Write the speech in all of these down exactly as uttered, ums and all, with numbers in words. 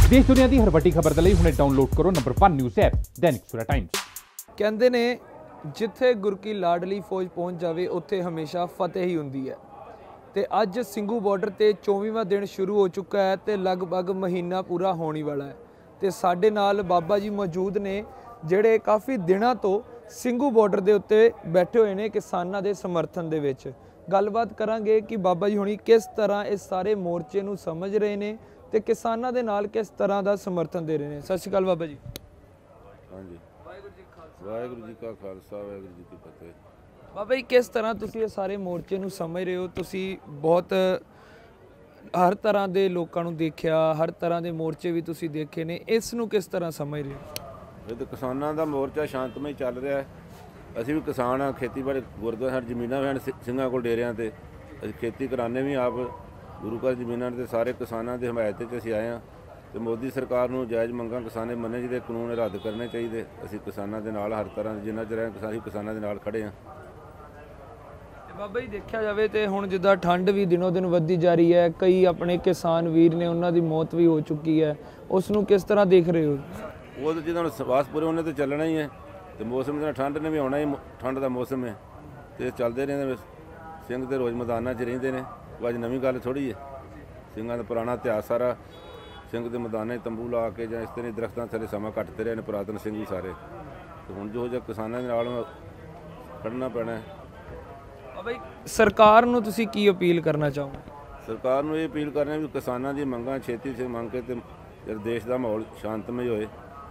देश दुनिया की हर वड्डी खबर के लिए हुणे डाउनलोड करो number one news app Dainik Savera times. कहते ने जिथे गुर की लाडली फौज पहुँच जाए उत्थे हमेशा फतेह ही हुंदी है। तो अज ਸਿੰਘੂ बॉर्डर ते चौबीवां दिन शुरू हो चुका है तो लगभग महीना पूरा होने वाला है। तो साडे नाल बाबा जी मौजूद ने ਜਿਹੜੇ काफ़ी दिनों तो ਸਿੰਘੂ बॉर्डर के उत्ते बैठे हुए हैं किसानों के समर्थन दे विच। गलबात करांगे कि बाबा जी हुणी किस तरह इस सारे मोर्चे नूं समझ रहे हैं तो किसानों के नाल किस तरह का समर्थन दे रहे हैं। सत श्री अकाल बाबा जी। हाँ जी, वाहिगुरू जी का खालसा वाहिगुरू जी की फतेह। बाबा जी किस तरह तुसीं ये सारे मोर्चे नूं समझ रहे हो? तुसीं बहुत हर तरह के लोगों को देखा, हर तरह के मोर्चे भी तुसीं देखे ने, इस नूं किस तरह समझ रहे हो? ये तो किसानों का मोर्चा शांतमई चल रहा है। असीं भी किसान हाँ, खेतीबाड़ी गुरुद्वारा साडी जमीनां भी हैं ਸਿੰਘਾਂ कोल डेरियां ते असीं खेती कराने भी आप गुरु घर जमीनां ते सारे किसानों की हमायत च असीं आए हाँ। तो मोदी सरकार नूं जायज़ मंगां किसाने मन्ने जिहदे कानून रद्द करने चाहिए। असीं किसानों के नाल हर तरह जिन्ना चिर असीं किसानों के नाल खड़े हाँ। बाबा जी देखा जाए तो हुण जिद्दां ठंड भी दिनों दिन वधदी जा रही है, कई अपने किसान वीर ने उन्हां दी मौत भी हो चुकी है, उस नूं किस तरह देख रहे हो? वो तो जिन्होंने सवास पूरे उन्हें तो चलना ही है। तो मौसम के ठंड ने भी आना ही, ठंड का मौसम है तो चलते रहते सिंह तो रोज़ मैदानों च रहिंदे ने। अज नवीं गल थोड़ी है, ਸਿੰਘਾਂ का पुराना इतिहास सारा सिंह के मैदानों तंबू ला के ਜਾਂ इस तरह दरख्तों थले समा कटते रहे हैं पुरातन सिंह भी सारे। तो हुण जो जो किसानों के नाल खड़ना पैना है। बाबा जी सरकार नूं तुसीं की अपील करना चाहोगे? सरकार नूं ये अपील करने भी किसानों की मंगां छेती से मंग के ते देश का माहौल शांतमई होए।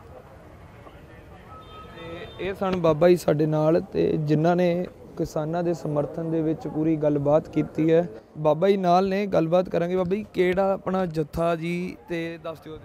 ਇਹ ਸਨ ਬਾਬਾ ਜੀ ਸਾਡੇ ਨਾਲ ਤੇ ਜਿਨ੍ਹਾਂ ਨੇ ਕਿਸਾਨਾਂ ਦੇ ਸਮਰਥਨ ਦੇ ਵਿੱਚ ਪੂਰੀ ਗੱਲਬਾਤ ਕੀਤੀ ਹੈ। ਬਾਬਾ ਜੀ ਨਾਲ ਨੇ, ਗੱਲਬਾਤ ਕਰਾਂਗੇ। ਬਾਬਾ ਜੀ ਕਿਹੜਾ ਆਪਣਾ ਜੱਥਾ ਜੀ ਤੇ ਦੱਸ ਦਿਓ।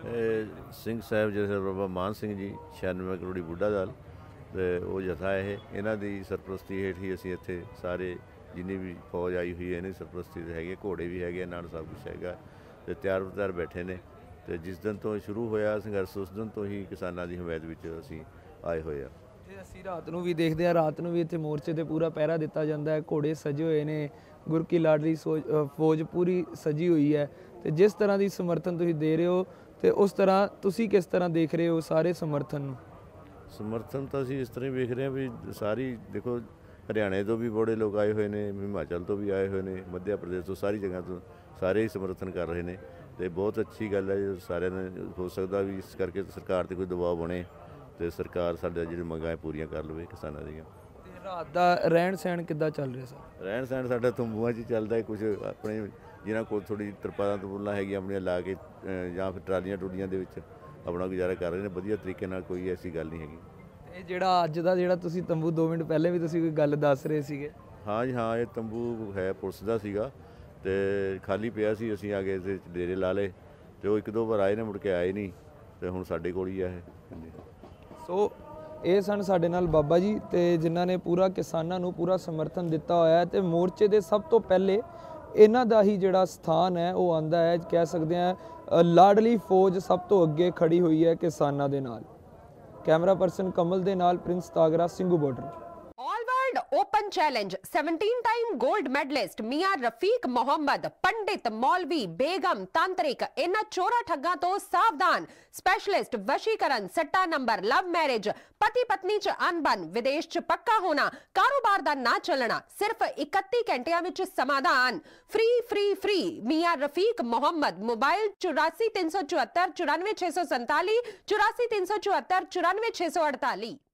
ਸਿੰਘ ਸਾਹਿਬ ਜੈਸੇ ਬਾਬਾ ਮਾਨ ਸਿੰਘ ਜੀ ਛਿਆਨਵੇਂ ਕਰੋੜੀ ਬੁੱਢਾ ਦਲ ਤੇ ਉਹ ਜਥਾ ਇਹ ਇਹਨਾਂ ਦੀ ਸਰਪ੍ਰਸਤੀ ਹੇਠ ਹੀ ਅਸੀਂ ਇੱਥੇ ਸਾਰੇ ਜਿੰਨੀ ਵੀ ਫੌਜ ਆਈ ਹੋਈ ਹੈ ਇਹਨਾਂ ਦੀ ਸਰਪ੍ਰਸਤੀ ਦੇ ਹੈਗੇ, ਘੋੜੇ ਵੀ ਹੈਗੇ ਨਾਲ, ਸਭ ਕੁਛ ਹੈਗਾ ਤੇ ਤਿਆਰ ਬਤਿਆਰ ਬੈਠੇ ਨੇ। ਤੇ ਜਿਸ ਦਿਨ ਤੋਂ ਸ਼ੁਰੂ ਹੋਇਆ ਸੰਘਰਸ਼ ਉਸ ਦਿਨ ਤੋਂ ਹੀ ਕਿਸਾਨਾਂ ਦੀ ਹਮਾਇਤ ਵਿੱਚ ਅਸੀਂ ਆਏ ਹੋਏ ਆ। ਤੇ ਅਸੀਂ ਰਾਤ ਨੂੰ ਵੀ ਦੇਖਦੇ ਆ, ਰਾਤ ਨੂੰ ਵੀ ਇੱਥੇ ਮੋਰਚੇ ਤੇ ਪੂਰਾ ਪਹਿਰਾ ਦਿੱਤਾ ਜਾਂਦਾ ਹੈ, ਘੋੜੇ ਸਜੇ ਹੋਏ ਨੇ, ਗੁਰ ਕੀ ਲਾਡਲੀ ਫੌਜ ਪੂਰੀ ਸਜੀ ਹੋਈ ਹੈ। ਤੇ ਜਿਸ ਤਰ੍ਹਾਂ ਦੀ ਸਮਰਥਨ ਤੁਸੀਂ ਦੇ ਰਹੇ ਹੋ ਤੇ ਉਸ ਤਰ੍ਹਾਂ ਤੁਸੀਂ ਕਿਸ ਤਰ੍ਹਾਂ ਦੇਖ ਰਹੇ ਹੋ ਸਾਰੇ ਸਮਰਥਨ ਨੂੰ? ਸਮਰਥਨ ਤਾਂ ਅਸੀਂ ਇਸ ਤਰ੍ਹਾਂ ਹੀ ਵੇਖ ਰਹੇ ਹਾਂ ਵੀ ਸਾਰੀ ਦੇਖੋ, ਹਰਿਆਣੇ ਤੋਂ ਵੀ ਬੜੇ ਲੋਕ ਆਏ ਹੋਏ ਨੇ, ਹਿਮਾਚਲ ਤੋਂ ਵੀ ਆਏ ਹੋਏ ਨੇ, ਮੱਧ ਪ੍ਰਦੇਸ਼ ਤੋਂ, ਸਾਰੀ ਜਗ੍ਹਾ ਤੋਂ ਸਾਰੇ ਹੀ ਸਮਰਥਨ ਕਰ ਰਹੇ ਨੇ। ਤੇ ਬਹੁਤ ਅੱਛੀ ਗੱਲ ਹੈ ਜੋ ਸਾਰਿਆਂ ਨੇ, ਹੋ ਸਕਦਾ ਵੀ ਇਸ ਕਰਕੇ ਸਰਕਾਰ 'ਤੇ ਕੋਈ ਦਬਾਅ ਬਣੇ ਤੇ ਸਰਕਾਰ ਸਾਡੇ ਜਿਹੜੇ ਮੰਗਾਂ ਪੂਰੀਆਂ ਕਰ ਲਵੇ ਕਿਸਾਨਾਂ ਦੀਆਂ। ਰਾਤ ਦਾ ਰਹਿਣ ਸਹਿਣ ਕਿੱਦਾਂ ਚੱਲ ਰਿਹਾ ਸਰ? ਰਹਿਣ ਸਹਿਣ ਸਾਡਾ ਤੰਬੂਆਂ 'ਚ ਚੱਲਦਾ ਹੈ, ਕੁਝ ਆਪਣੇ ਜਿਨ੍ਹਾਂ ਕੋਲ ਥੋੜ੍ਹੀ ਤਰਪਾਲਾਂ ਤਰਪੂਲਾਂ ਹੈਗੀਆਂ ਆਪਣੀਆਂ ਲਾ ਕੇ ਜਾਂ ਫਿਰ ਟਰਾਲੀਆਂ ਟੂਲੀਆਂ ਦੇ ਵਿੱਚ ਆਪਣਾ ਗੁਜ਼ਾਰਾ ਕਰ ਰਹੇ ਨੇ ਵਧੀਆ ਤਰੀਕੇ ਨਾਲ, ਕੋਈ ਐਸੀ ਗੱਲ ਨਹੀਂ ਹੈਗੀ। ਇਹ ਜਿਹੜਾ ਅੱਜ ਦਾ ਜਿਹੜਾ ਤੁਸੀਂ ਤੰਬੂ ਦੋ ਮਿੰਟ ਪਹਿਲੇ ਵੀ ਤੁਸੀਂ ਕੋਈ ਗੱਲ ਦੱਸ ਰਹੇ ਸੀਗੇ। ਹਾਂ ਜੀ ਹਾਂ, ਇਹ ਤੰਬੂ ਹੈ ਪੁਲਿਸ ਦਾ ਸੀਗਾ ਤੇ ਖਾਲੀ ਪਿਆ ਸੀ, ਅਸੀਂ ਆ ਕੇ ਇਹਦੇ ਡੇਰੇ ਲਾ ਲਏ ਤੇ ਉਹ ਇੱਕ ਦੋ ਵਾਰ ਆਏ ਨੇ, ਮੁੜ ਕੇ ਆਏ ਨਹੀਂ ਤੇ ਹੁਣ ਸਾਡੇ ਕੋਲ ਹੀ ਆ ਇਹ। ਸੋ ਇਹ ਸਨ ਸਾਡੇ ਨਾਲ ਬਾਬਾ ਜੀ ਤੇ ਜਿਨ੍ਹਾਂ ਨੇ ਪੂਰਾ ਕਿਸਾਨਾਂ ਨੂੰ ਪੂਰਾ ਸਮਰਥਨ ਦਿੱਤਾ ਹੋਇਆ ਹੈ। ਤੇ ਮੋਰਚੇ ਦੇ ਸਭ ਤੋਂ ਪਹਿਲੇ ਇਹਨਾਂ ਦਾ ਹੀ ਜਿਹੜਾ ਸਥਾਨ ਹੈ ਉਹ ਆਂਦਾ ਹੈ, ਕਹਿ ਸਕਦੇ ਹਾਂ ਲਾਡਲੀ ਫੌਜ ਸਭ ਤੋਂ ਅੱਗੇ ਖੜੀ ਹੋਈ ਹੈ ਕਿਸਾਨਾਂ ਦੇ ਨਾਲ। कैमरा पर्सन कमल दे नाल Prince Tagra, Singhu border. All world open challenge seventeen time gold medalist Mian Rafiq Mohammad, पंडित, मौलवी, बेगम, तांत्रिक, इन्हां चोरा ठग्गां तो सावधान। स्पेशलिस्ट वशीकरण, सट्टा नंबर, लव मैरिज, पति पत्नी च अनबन, विदेश च पक्का होना, कारोबार दा ना चलना, सिर्फ इकत्ती घंटियां विच समाधान। Free free free Mian Rafiq Mohammad. Mobile चौरासी तीन सौ चौहत्तर चौरानवे छे सौ संताली, चौरासी तीन सौ चौहत्तर चौरानवे छे सौ अड़ताली।